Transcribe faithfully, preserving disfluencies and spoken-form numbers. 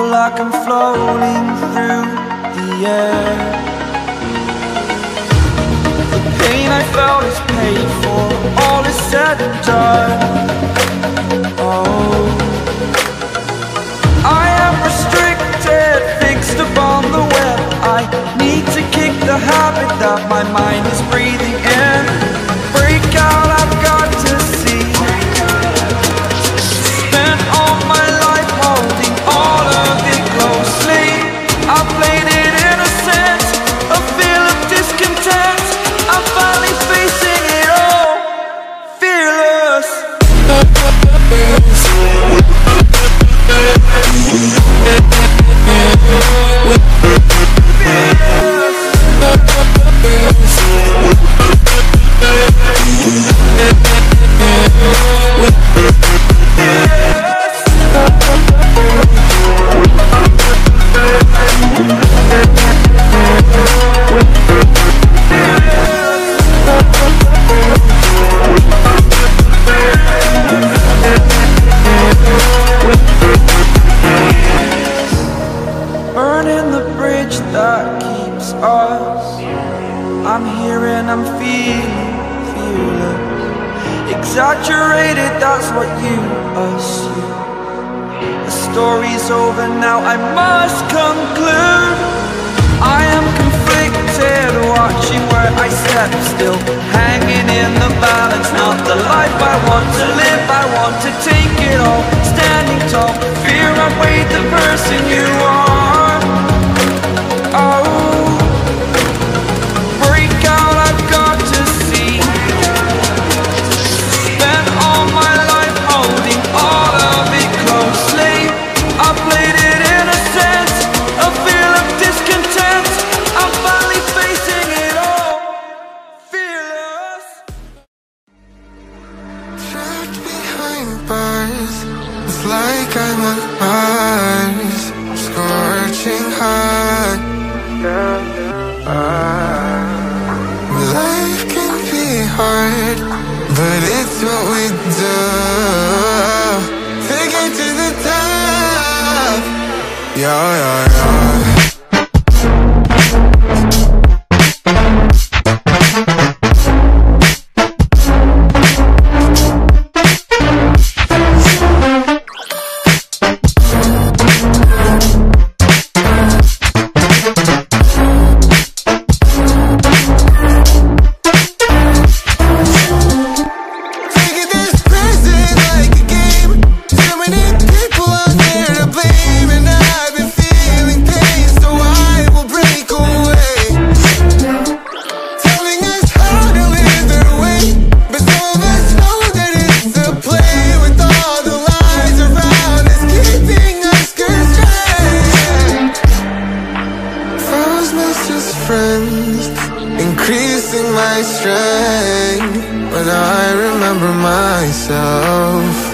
like I'm floating through the air. The pain I felt is paid for, all is said and done. Oh, I am restricted, fixed upon the web. I need to kick the habit that my mind is breathing in. Break out, I've got to see. Spent all my life holding all of it closely. I played it innocent, a feel of discontent. I'm finally facing it all, fearless. Burning the bridge that keeps us. I'm here and I'm feeling fearless. Exaggerated, that's what you assume. The story's over now, I must conclude. I am conflicted, watching where I step still, hanging in the balance. Not the life I want to live, I want to take it all. Standing tall, fear I weighed the person you are. Oh, break out, I've got to see. Spent all my life holding all of it closely. I played it innocent, a feel of discontent. I'm finally facing it all, fearless. Trapped behind bars, it's like I'm on Mars, scorching hot. Life can be hard, but it's what we do. Take it to the top. Yeah, yeah, yeah. Increasing my strength when I remember myself.